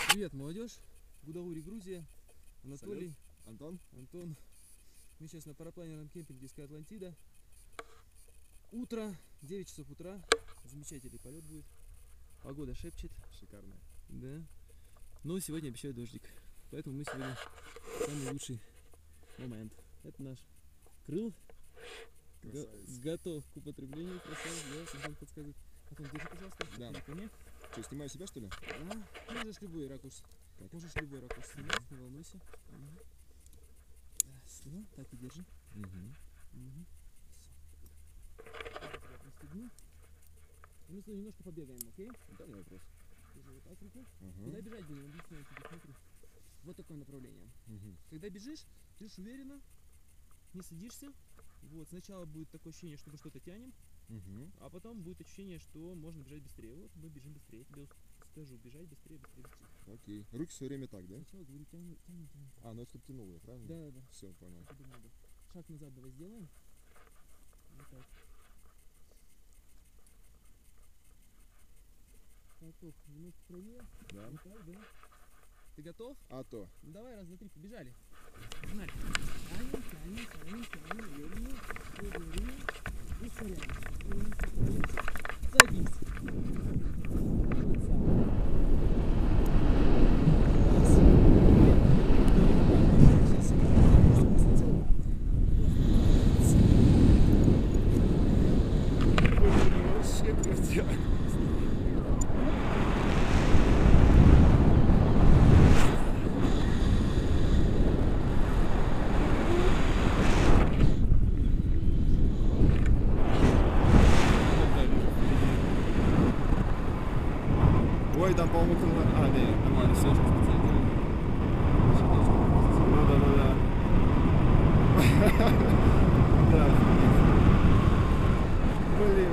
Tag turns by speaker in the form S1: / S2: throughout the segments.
S1: Привет, молодежь. Гудаури, Грузия. Анатолий.
S2: Салют.
S1: Антон. Мы сейчас на парапланерном кемпинге Sky Atlantida. Утро, 9 часов утра. Замечательный полет будет. Погода шепчет.
S2: Шикарная.
S1: Да. Но сегодня обещают дождик. Поэтому мы сегодня самый лучший момент. Это наш крыл. Готов к употреблению. Красавец, да, Антон подсказывает. Антон, держи, пожалуйста.
S2: Да. Что, снимаю себя, что ли?
S1: Да. Можешь любой ракурс.
S2: Как?
S1: Можешь любой ракурс снимать, не волнуйся. Раз, так и держи. Пристегну. Мы с тобой немножко побегаем, окей?
S2: Да, не вопрос.
S1: Держи вот так руку. Когда бежать будем, объясняю тебе, смотри. Вот такое направление. Когда бежишь уверенно, не садишься. Вот, сначала будет такое ощущение, что мы что-то тянем, а потом будет ощущение, что можно бежать быстрее. Вот мы бежим быстрее. Я тебе скажу, бежать быстрее.
S2: Окей. Руки все время так, да?
S1: Сначала говорю, тянем.
S2: А, ну это чтобы тянуло, я правильно?
S1: Да.
S2: Все, понял.
S1: Шаг назад давай сделаем. Вот так. Готов. Немножко правее.
S2: Да.
S1: Вот так, да. Ты готов?
S2: А то.
S1: Ну давай, раз, два, три, побежали. Погнали. Тянем. Уверенно. Ускоряем. Садись.
S2: Вообще крутяк. Ой, там, по-моему, крыло. А, да, нормально, все. Да. Блин.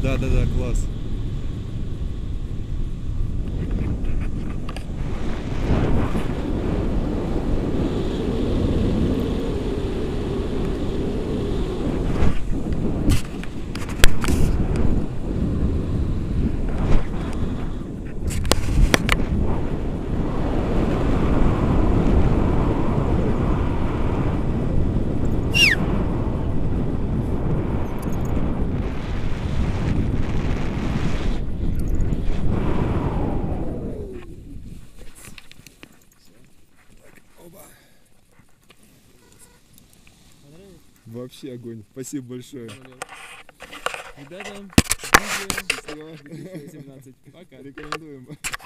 S2: Да, класс.
S1: Понравилось?
S2: Вообще огонь. Спасибо большое.
S1: Ребята, видео 2018. Пока.
S2: Рекомендуем.